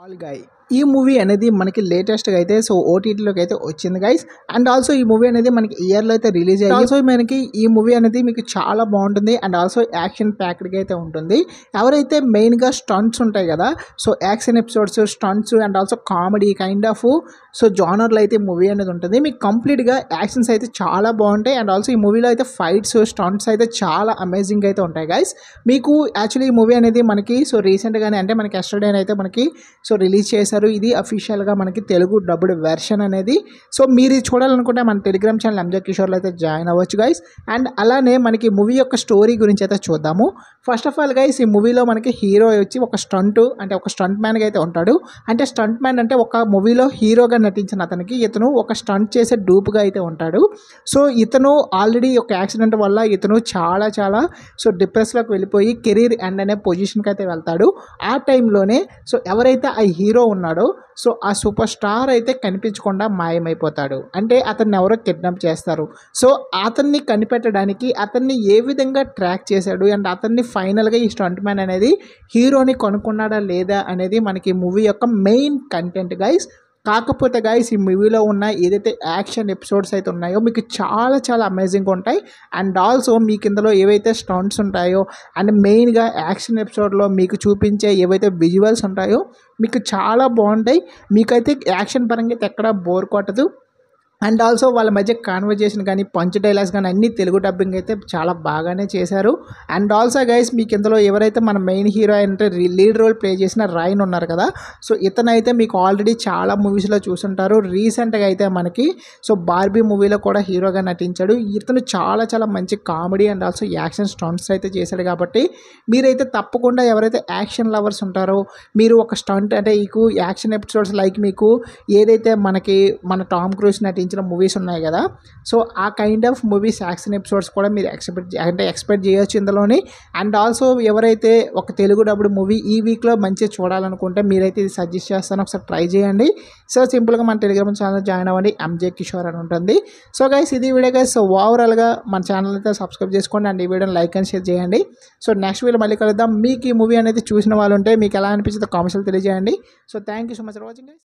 All గై ఈ movie అనేది మనకి లేటెస్ట్గా అయితే ఓటీటీలోకి అయితే వచ్చింది గైస్. అండ్ ఆల్సో ఈ మూవీ అనేది మనకి ఇయర్లో అయితే రిలీజ్ అయ్యింది. ఆల్సో మనకి ఈ మూవీ అనేది మీకు చాలా బాగుంటుంది అండ్ ఆల్సో యాక్షన్ ప్యాక్డ్గా అయితే ఉంటుంది. ఎవరైతే మెయిన్గా స్టంట్స్ ఉంటాయి కదా, so action episodes, stunts and also comedy kind of జానర్లో అయితే మూవీ అనేది ఉంటుంది. మీకు కంప్లీట్గా యాక్షన్స్ అయితే చాలా బాగుంటాయి అండ్ ఆల్సో ఈ మూవీలో అయితే ఫైట్స్, స్టంట్స్ అయితే చాలా అమేజింగ్ అయితే ఉంటాయి గైస్. మీకు యాక్చువల్లీ ఈ మూవీ అనేది మనకి రీసెంట్గానే అంటే మనకి ఎస్టర్డే అయితే మనకి రిలీజ్ చేశారు. ఇది అఫీషియల్గా మనకి తెలుగు డబ్బుడ్ వెర్షన్ అనేది. సో మీరు ఇది చూడాలనుకుంటే మన టెలిగ్రామ్ ఛానల్ ఎంజే కిషోర్లో అయితే జాయిన్ అవ్వచ్చు గైస్. అండ్ అలానే మనకి మూవీ యొక్క స్టోరీ గురించి అయితే చూద్దాము. ఫస్ట్ ఆఫ్ ఆల్ గైస్, ఈ మూవీలో మనకి హీరో వచ్చి ఒక స్టంట్ మ్యాన్గా అయితే ఉంటాడు. అంటే స్టంట్ మ్యాన్ అంటే ఒక మూవీలో హీరోగా నటించిన అతనికి ఇతను ఒక స్టంట్ చేసే డూప్గా అయితే ఉంటాడు. సో ఇతను ఆల్రెడీ ఒక యాక్సిడెంట్ వల్ల ఇతను చాలా డిప్రెస్లోకి వెళ్ళిపోయి కెరీర్ ఎండ్ అనే పొజిషన్కి అయితే వెళ్తాడు. ఆ టైంలోనే ఎవరైతే ఆ హీరో ఉన్నాడో ఆ సూపర్ స్టార్ అయితే కనిపించకుండా మాయమైపోతాడు. అంటే అతన్ని ఎవరో కిడ్నాప్ చేస్తారు. సో అతన్ని కనిపెట్టడానికి అతన్ని ఏ విధంగా ట్రాక్ చేశాడు అండ్ అతన్ని ఫైనల్గా ఈ స్టంట్ మ్యాన్ అనేది హీరోని కొనుక్కున్నాడా లేదా అనేది మనకి మూవీ యొక్క మెయిన్ కంటెంట్ గైస్. కాకపోతే గైస్, ఈ మూవీలో ఉన్న ఏదైతే యాక్షన్ ఎపిసోడ్స్ అయితే ఉన్నాయో మీకు చాలా అమేజింగ్ ఉంటాయి. అండ్ ఆల్సో మీకు ఇందులో ఏవైతే స్టంట్స్ ఉంటాయో అండ్ మెయిన్గా యాక్షన్ ఎపిసోడ్లో మీకు చూపించే ఏవైతే విజువల్స్ ఉంటాయో మీకు చాలా బాగుంటాయి. మీకైతే యాక్షన్ పరంగా అయితే ఎక్కడా బోర్ కొట్టదు. అండ్ ఆల్సో వాళ్ళ మధ్య కాన్వర్జేషన్ కానీ పంచ్ డైలాగ్స్ కానీ అన్నీ తెలుగు డబ్బింగ్ అయితే చాలా బాగానే చేశారు. అండ్ ఆల్సో గైస్, మీకు ఇందులో ఎవరైతే మన మెయిన్ హీరో అంటే లీడ్ రోల్ ప్లే చేసిన రాయన్ ఉన్నారు కదా, సో ఇతనైతే మీకు ఆల్రెడీ చాలా మూవీస్లో చూసుంటారు. రీసెంట్గా అయితే మనకి బార్బీ మూవీలో కూడా హీరోగా నటించాడు. ఇతను చాలా మంచి comedy and also action stunts అయితే చేశాడు. కాబట్టి మీరైతే తప్పకుండా ఎవరైతే యాక్షన్ లవర్స్ ఉంటారో, మీరు ఒక స్టంట్ అంటే మీకు యాక్షన్ ఎపిసోడ్స్ లైక్ మీకు ఏదైతే మన టామ్ క్రూజ్ నటించిన మూవీస్ ఉన్నాయి కదా, సో ఆ kind of movies action episodes కూడా మీరు ఎక్స్పెక్ట్ చేయొచ్చు ఇందులోని. అండ్ ఆల్సో ఎవరైతే ఒక తెలుగు డబ్బుడు మూవీ ఈ వీక్లో మంచిగా చూడాలనుకుంటే మీరైతే ఇది సజెస్ట్ చేస్తాను, ఒకసారి ట్రై చేయండి. సో సింపుల్గా మన టెలిగ్రామ్ ఛానల్ జాయిన్ అవ్వండి, ఎంజే కిషోర్ అని ఉంటుంది. సో గైస్, ఇది వీడియో గైస్. సో ఓవరాల్గా మన ఛానల్ అయితే సబ్స్క్రైబ్ చేసుకోండి అండ్ ఈ వీడియోని లైక్ అండ్ షేర్ చేయండి. సో నెక్స్ట్ వీడియో మళ్ళీ కలుద్దాం. మీకు ఈ మూవీ అనేది చూసిన వాళ్ళు ఉంటే మీకు ఎలా అనిపించిందో కామెంట్స్లో తెలియజేయండి. So thank you so much for watching guys.